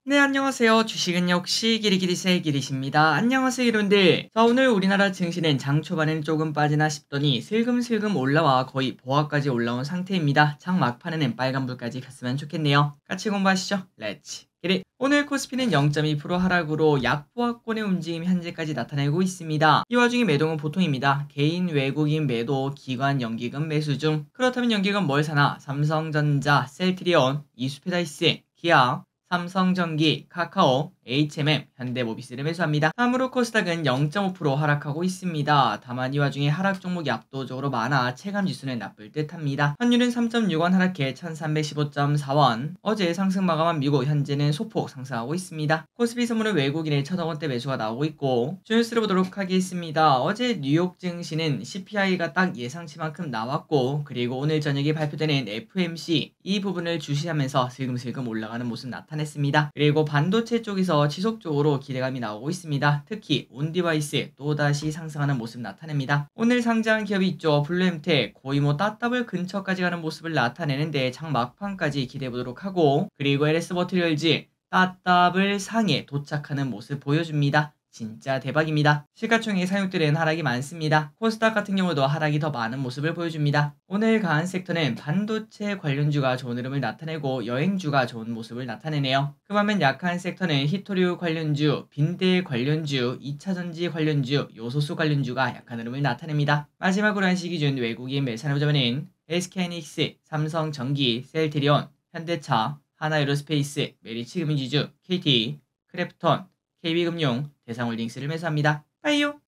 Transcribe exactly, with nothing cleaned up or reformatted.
네, 안녕하세요. 주식은 역시 기리기리세 기리십니다. 안녕하세요, 여러분들. 자, 오늘 우리나라 증시는 장 초반에는 조금 빠지나 싶더니 슬금슬금 올라와 거의 보합까지 올라온 상태입니다. 장 막판에는 빨간불까지 갔으면 좋겠네요. 같이 공부하시죠. 렛츠 기리. 오늘 코스피는 영 점 이 퍼센트 하락으로 약보합권의 움직임이 현재까지 나타내고 있습니다. 이 와중에 매도는 보통입니다. 개인 외국인 매도, 기관 연기금 매수 중. 그렇다면 연기금 뭘 사나? 삼성전자, 셀트리온, 이수페다이스, 기아, 삼성전기, 카카오, 에이치엠엠, 현대모비스를 매수합니다. 다음으로 코스닥은 영 점 오 퍼센트 하락하고 있습니다. 다만 이 와중에 하락 종목이 압도적으로 많아 체감지수는 나쁠 듯합니다. 환율은 삼 점 육 원 하락해 천삼백십오 점 사 원. 어제 상승 마감한 미국 현재는 소폭 상승하고 있습니다. 코스피 선물은 외국인의 천억 원대 매수가 나오고 있고 주뉴스를 보도록 하겠습니다. 어제 뉴욕 증시는 씨피아이가 딱 예상치만큼 나왔고 그리고 오늘 저녁에 발표되는 에프오엠씨 이 부분을 주시하면서 슬금슬금 올라가는 모습 나타냈습니다. 그리고 반도체 쪽에서 지속적으로 기대감이 나오고 있습니다. 특히 온디바이스 또다시 상승하는 모습 나타냅니다. 오늘 상장한 기업이 있죠. 블루엠텍 거의 뭐 따따블 근처까지 가는 모습을 나타내는데 장 막판까지 기대해보도록 하고 그리고 엘에스 머티리얼즈 따따블 상에 도착하는 모습 보여줍니다. 진짜 대박입니다. 시가총액 사육들은 하락이 많습니다. 코스닥 같은 경우도 하락이 더 많은 모습을 보여줍니다. 오늘 강한 섹터는 반도체 관련주가 좋은 흐름을 나타내고 여행주가 좋은 모습을 나타내네요. 그 반면 약한 섹터는 히토류 관련주, 빈대 관련주, 이차전지 관련주, 요소수 관련주가 약한 흐름을 나타냅니다. 마지막으로 한시 기준 외국인 매수하는 에스케이하이닉스, 삼성전기, 셀트리온, 현대차, 하나에로스페이스, 메리츠금융지주, 케이티, 크래프톤, 케이비금융, 대상홀딩스를 매수합니다. 빠이요.